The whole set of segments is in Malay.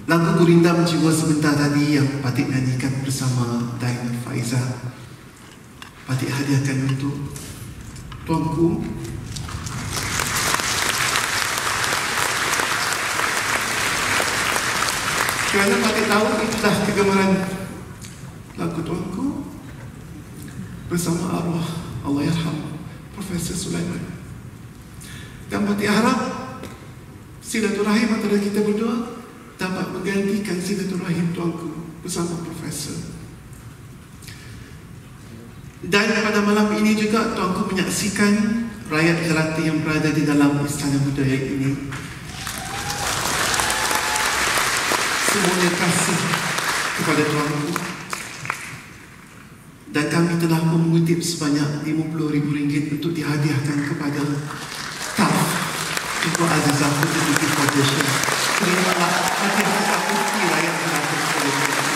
Lagu Gurindam Jiwa sebentar tadi yang Patik nyanyikan bersama Dayan Faizah, Patik hadiahkan untuk tuanku. Kerana Patik tahu itulah kegemaran lagu tuanku bersama arwah Allahyarham Profesor Sulaiman. Dan Patik harap silaturahim antara kita berdua dapat menggantikan silaturahim tuanku bersama Profesor. Dan pada malam ini juga tuanku menyaksikan rakyat jelata yang berada di dalam Istana Budaya ini. Semuanya kasih kepada tuanku. Dan kami telah mengutip sebanyak RM50,000 untuk dihadiahkan kepada staf Tuan Azizah Photography Foundation. Terimalah hadiah kita mufti rakyat jelata sekalian.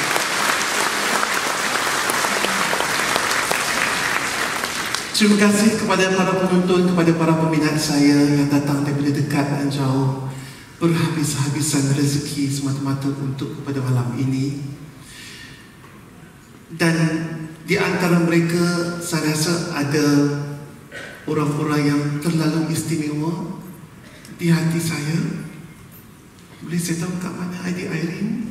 Terima kasih kepada para penonton, kepada para peminat saya yang datang daripada dekat dan jauh. Berhabis-habisan rezeki semata-mata untuk kepada malam ini. Dan di antara mereka saya rasa ada orang-orang yang terlalu istimewa di hati saya. Boleh saya tahu kat mana adik Irene?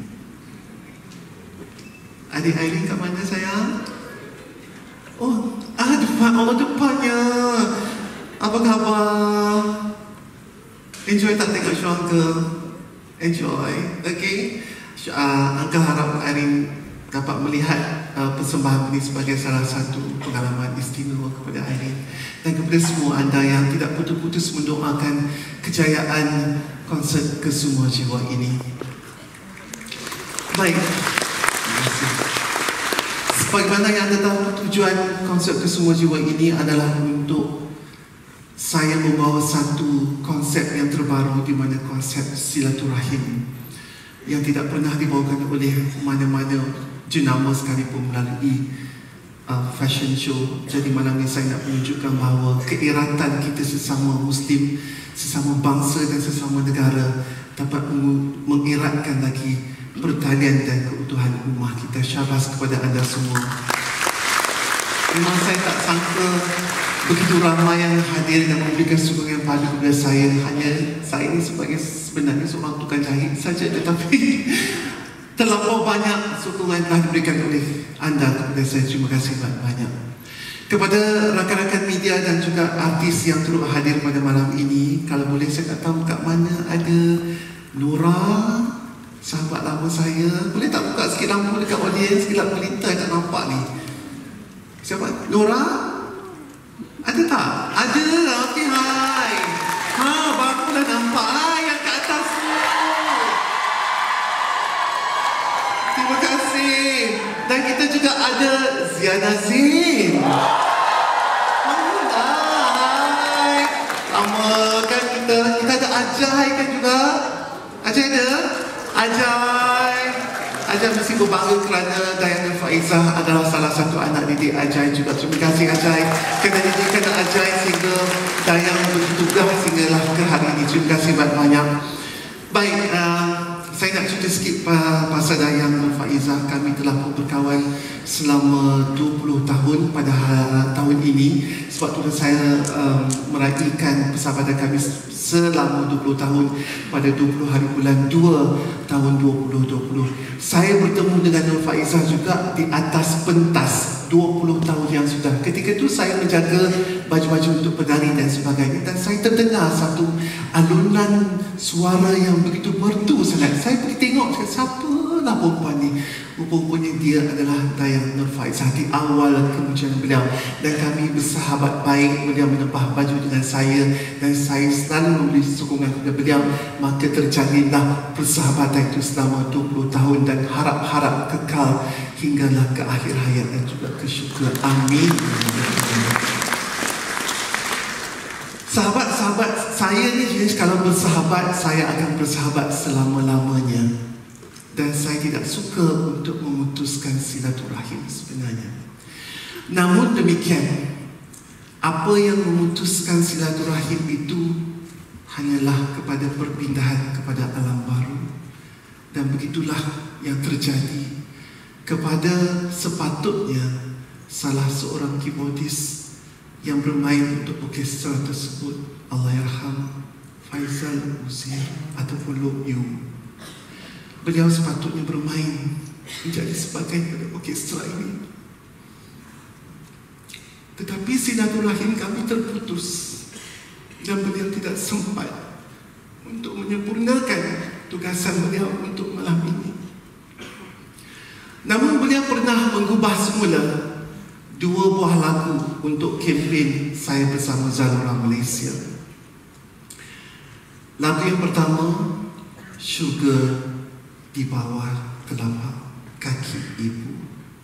Adik Irene kat mana sayang? Oh, depan, Allah depannya. Apa khabar? Enjoy tak tengok show Uncle? Enjoy, okay. Uncle harap Irene dapat melihat persembahan ini sebagai salah satu pengalaman istimewa kepada Irene. Dan kepada semua anda yang tidak putus-putus mendoakan kejayaan konsert Kesemua Jiwa ini. Baik, terima kasih. Sebagaimana yang anda tahu, tujuan konsert Kesemua Jiwa ini adalah untuk saya membawa satu konsep yang terbaru, di mana konsep silaturahim yang tidak pernah dibawakan oleh mana-mana jenama sekalipun melalui fashion show. Jadi malam ini saya nak menunjukkan bahawa keeratan kita sesama Muslim, sesama bangsa dan sesama negara dapat mengeratkan lagi pertalian dan keutuhan ummah kita. Syabas kepada anda semua. Memang saya tak sangka begitu ramai yang hadir dan memberikan sokongan padu kepada saya. Hanya saya ini sebenarnya seorang tukang jahit saja, tetapi terlampau banyak sokongan telah diberikan oleh anda kepada saya. Terima kasih banyak. Kepada rakan-rakan media dan juga artis yang turut hadir pada malam ini, kalau boleh saya tak tahu kat mana ada Nora, sahabat lama saya. Boleh tak buka sikit lampu dekat audiens? Gelap gelita tak nampak ni. Siapa? Nora? Ada tak? Ada. Okey, hai. Barulah nampak. Hai, yang kat atas tu. Terima kasih. Dan kita juga ada Ziana Zin. Hai. Lama kan kita ada Ajay kan juga. Ajay ada? Ajay mesti berbangga kerana Dayan Faizah adalah salah satu anak didik Ajay juga. Terima kasih Ajay kerana didikan Ajay sehingga Dayan bertugas sehinggalah ke hari ini. Terima kasih banyak. Baik, saya nak cerita sikit pasal Dayan Faizah. Kami telah berkawan selama 20 tahun pada tahun ini. Sebab tu saya meraihkan persahabatan kami selama 20 tahun pada 20 hari bulan 2 tahun 2020. Saya bertemu dengan Nur Faizah juga di atas pentas 20 tahun yang sudah. Ketika itu saya menjaga baju-baju untuk penari dan sebagainya, dan saya terdengar satu alunan suara yang begitu merdu sangat. Saya pergi tengok, siapalah perempuan ni? Rupanya dia adalah Dayan Nur Faizah di awal kemunculan beliau. Dan kami bersahabat baik. Beliau menempah baju dengan saya dan saya selalu memberi sokongan kepada beliau. Maka terjalinlah persahabatan itu selama 20 tahun dan harap-harap kekal hinggalah ke akhir hayat dan juga ke syurga. Amin. Sahabat-sahabat saya ni jenis kalau bersahabat, saya akan bersahabat selama-lamanya. Dan saya tidak suka untuk memutuskan silaturahim sebenarnya. Namun demikian, apa yang memutuskan silaturahim itu hanyalah kepada perpindahan kepada alam baru dan Dan begitulah yang terjadi kepada sepatutnya salah seorang keyboardis yang bermain untuk orkestra tersebut, Allahyarham Faizal Uzir ataupun Lok Yu. Beliau sepatutnya bermain menjadi sebahagian pada orkestra ini. Tetapi silaturahim kami terputus dan beliau tidak sempat untuk menyempurnakan tugasan beliau untuk malam ini. Namun beliau pernah mengubah semula 2 buah lagu untuk kempen Saya Bersama Zalora Malaysia. Lagu yang pertama, Sugar di Bawah Telapak Kaki Ibu.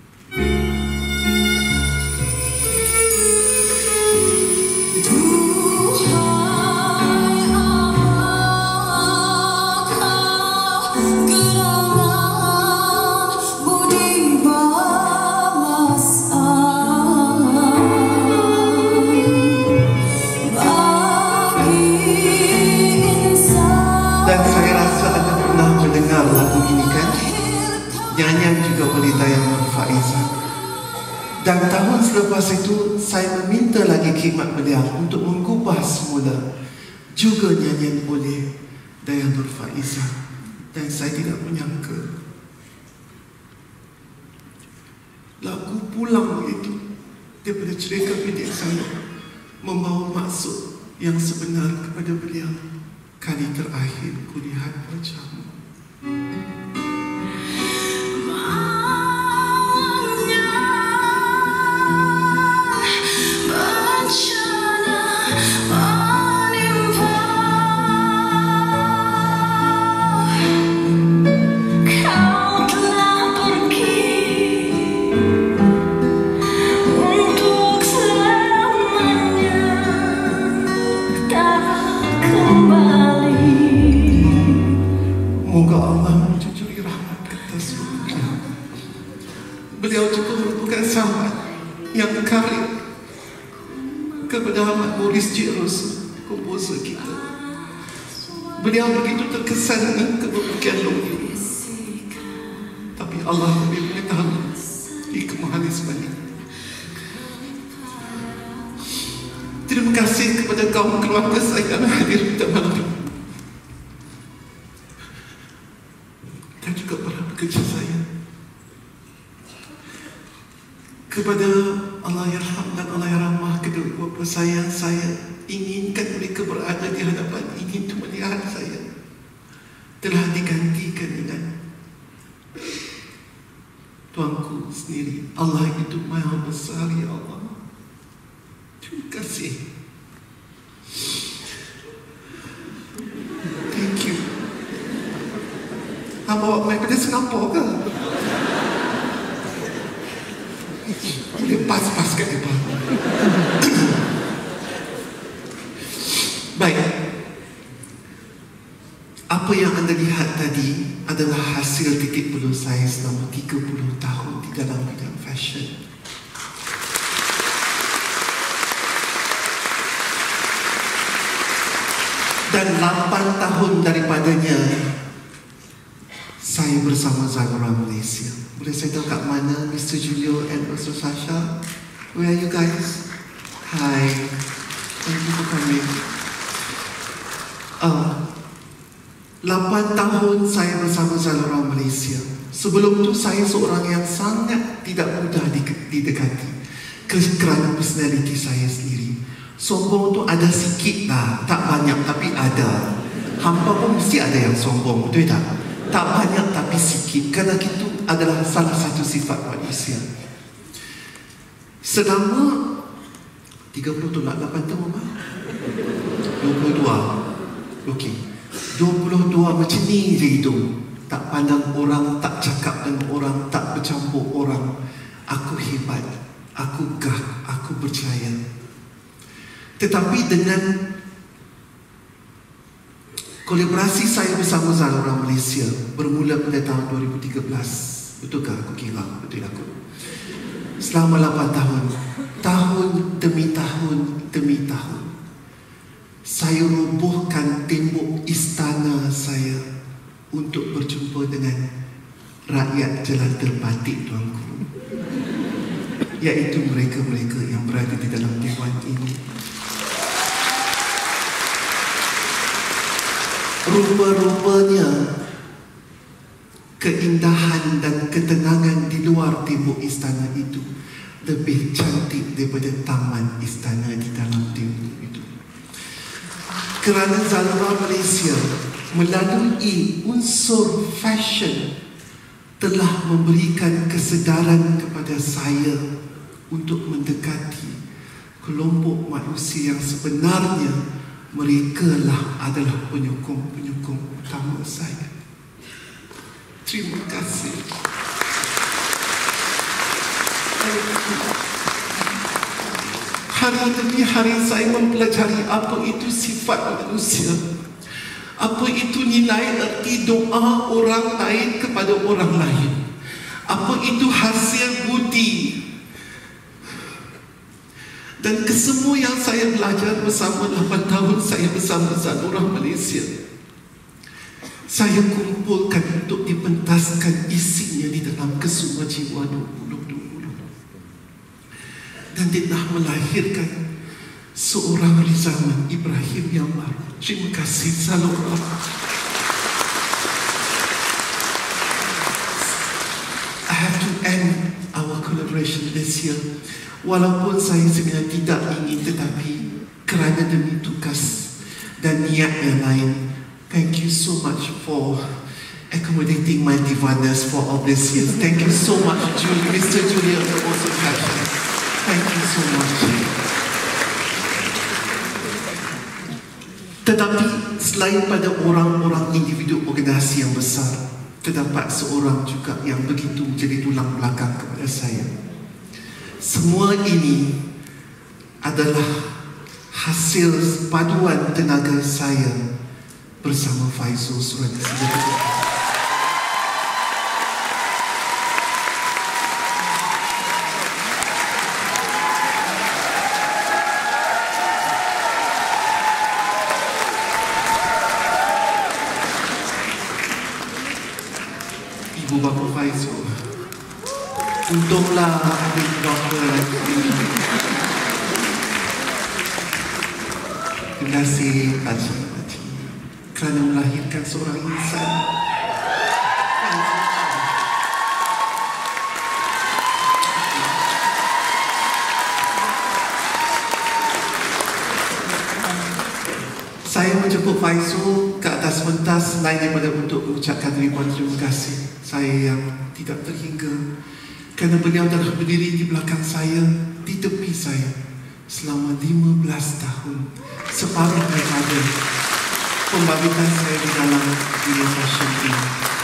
Nyanyian juga oleh Dayang Nur Faizah. Dan tahun selepas itu saya meminta lagi khidmat beliau untuk mengubah semula juga nyanyian oleh Dayang Nur Faizah. Dan saya tidak menyangka lagu Pulang itu daripada cerita pendek saya membawa maksud yang sebenar kepada beliau. Kali terakhir kulihat wajahmu. Beliau juga merupakan sahabat yang karib kepada Ahmad Maurice Jiros, komposer kita. Beliau begitu terkesan dengan kebebakan Lok. Tapi Allah lebih mengetahui hikmah di sebalik. Terima kasih kepada kaum keluarga saya yang hadir pada malam ini. Dan juga para pekerja saya. Kepada Allahyarham dan Allahyarhamah kedua bapa saya inginkan mereka berada di hadapan ini untuk melihat saya telah digantikan dengan Tuanku sendiri. Allah itu Maha Besar, ya Allah. Terima kasih. Thank you. Bawa mic pada Singapura ke? Boleh pas-pas kat depan. Baik. Apa yang anda lihat tadi adalah hasil titik bulu saya selama 30 tahun di dalam bidang fashion. Dan 8 tahun daripadanya saya bersama Zalora Malaysia. Boleh saya tahu kat mana Mr. Julio and also Sasha? Where are you guys? Hi. Thank you for coming. 8 tahun saya bersama Zalora Malaysia. Sebelum itu saya seorang yang sangat tidak mudah didekati kerana personality saya sendiri. Sombong tu ada sikit lah, tak banyak tapi ada. Hampa pun mesti ada yang sombong, betul tak? Tak banyak tapi sikit, kerana itu adalah salah satu sifat manusia. Selama 30 tu lah, 8 tahun apa? 22. Okey. 22 macam ni je itu. Tak pandang orang, tak cakap dengan orang, tak bercampur orang. Aku hebat, aku gah, aku percaya. Tetapi dengan kolaborasi saya bersama Zalora Malaysia bermula pada tahun 2013. Betulkah aku kira? Betul aku. Selama 8 tahun, tahun demi tahun demi tahun, saya robohkan tembok istana saya untuk berjumpa dengan rakyat jelata batik, tuanku, iaitu mereka-mereka yang berada di dalam dewan ini. Rupa-rupanya keindahan dan ketenangan di luar tembok istana itu lebih cantik daripada taman istana di dalam tembok itu. Kerana Zalora Malaysia melalui unsur fashion telah memberikan kesedaran kepada saya untuk mendekati kelompok manusia yang sebenarnya merekalah adalah penyokong-penyokong utama saya. Terima kasih. Hari demi hari saya mempelajari apa itu sifat manusia, apa itu nilai erti doa orang lain kepada orang lain, apa itu hasil budi. Dan kesemua yang saya belajar bersama 8 tahun saya bersama Zalora Malaysia, saya kumpulkan untuk dipentaskan isinya di dalam Kesuma Jiwa 2020. Dan dia telah melahirkan seorang Rizaman Ibrahim yang baru. Terima kasih Zalora. I have to end our collaboration this year. Walaupun saya sebenarnya tidak ingin, tetapi kerana demi tugas dan niat yang lain. Thank you so much for accommodating my divanas for all these years. Thank you so much, Mr. Julia, for also passion. Thank you so much. Tetapi selain pada orang-orang individu organisasi yang besar, terdapat seorang juga yang begitu menjadi tulang belakang kepada saya. Semua ini adalah hasil paduan tenaga saya bersama Faizul Surati. Ibu bapa Faizul, untunglah adik bapa lagi. Terima kasih Haji kerana melahirkan seorang insan. Saya menjemput Faizul ke atas pentas selain daripada untuk mengucapkan ribuan terima kasih. Saya yang tidak terhingga kerana beliau telah berdiri di belakang saya, di tepi saya selama 15 tahun, separuh daripada pembangkitan saya di dalam dunia fashion ini.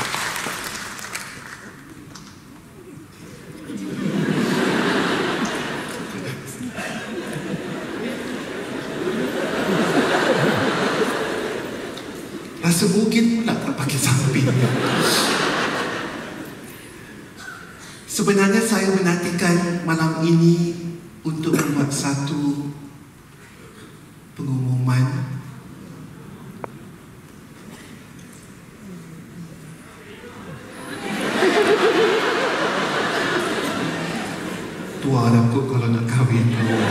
Rasa mungkin pula tak pakai samping. Sebenarnya saya menantikan malam ini untuk membuat satu pengumuman. Tua dah kot kalau nak kahwin.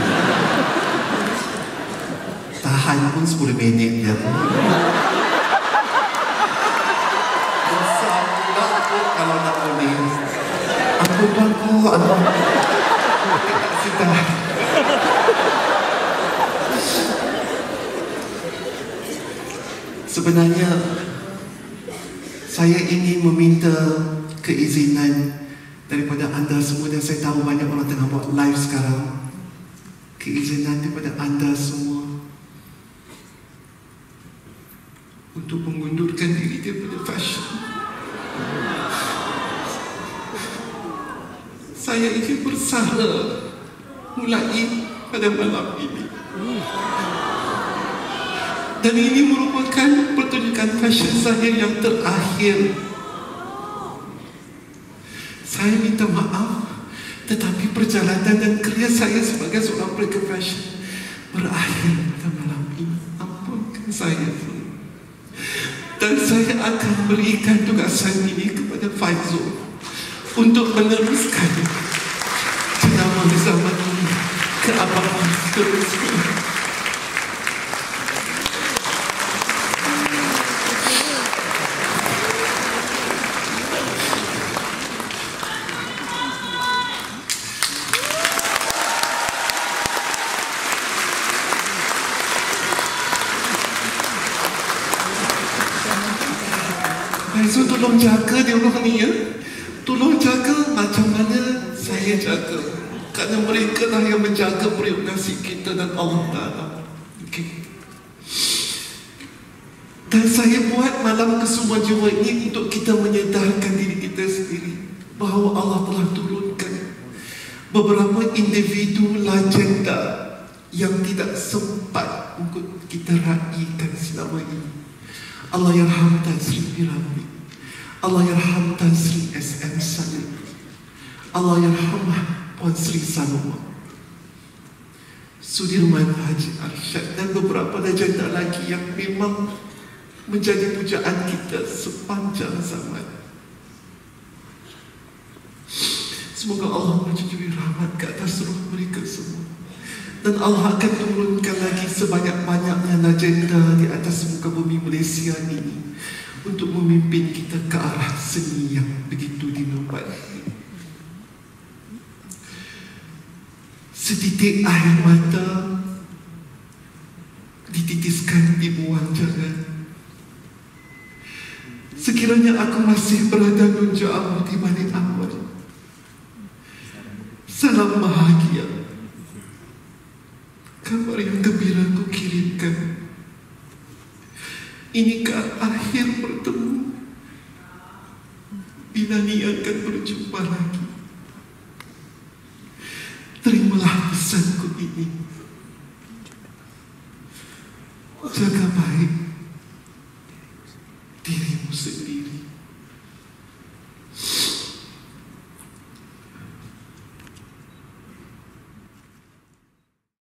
Tahan pun 10 minit je. Besar pula kot kalau nak boleh. Aku bangku, aku tak sedar. Sebenarnya saya ingin meminta keizinan daripada anda semua, dan saya tahu banyak orang tengah buat live sekarang. Keizinan daripada anda semua untuk mengundurkan diri daripada fashion. Saya ingin bersara mulai pada malam ini. Dan ini merupakan pertunjukan fashion saya yang terakhir. Saya minta maaf, tetapi perjalanan dan kerja saya sebagai seorang pelaku fashion berakhir pada malam ini. Ampunkan saya. Dan saya akan berikan tugasan ini kepada Faizul untuk meneruskan jenama zaman ini ke abad seterusnya. Faizul tolong jaga dia orang ni ya. Tolong jaga macam mana saya jaga. Kerana mereka lah yang menjaga periuk nasi kita dan Allah Ta'ala. Okay. Dan saya buat malam kesemua jiwa ini untuk kita menyedarkan diri kita sendiri bahawa Allah telah turunkan beberapa individu legenda yang tidak sempat untuk kita raikan selama ini. Allah yarham Tan Sri Piramli, Allah yarham Tan Sri SM Salim, Allah yarham Puan Sri Saloma, Sudirman Haji Arsyad dan beberapa legenda lagi yang memang menjadi pujaan kita sepanjang zaman. Semoga Allah menjunjung rahmat ke atas roh mereka semua. Dan Allah akan turunkan lagi sebanyak-banyaknya legenda di atas muka bumi Malaysia ini untuk memimpin kita ke arah seni yang begitu dinubat. Setitik air mata dititiskan di buang jangan. Sekiranya aku masih berada nunja'amu di balik awal. Salam bahagia, kabar yang gembira ku kirimkan. Inikah akhir bertemu? Bila ni akan berjumpa lagi? Terimalah pesanku ini. Jaga baik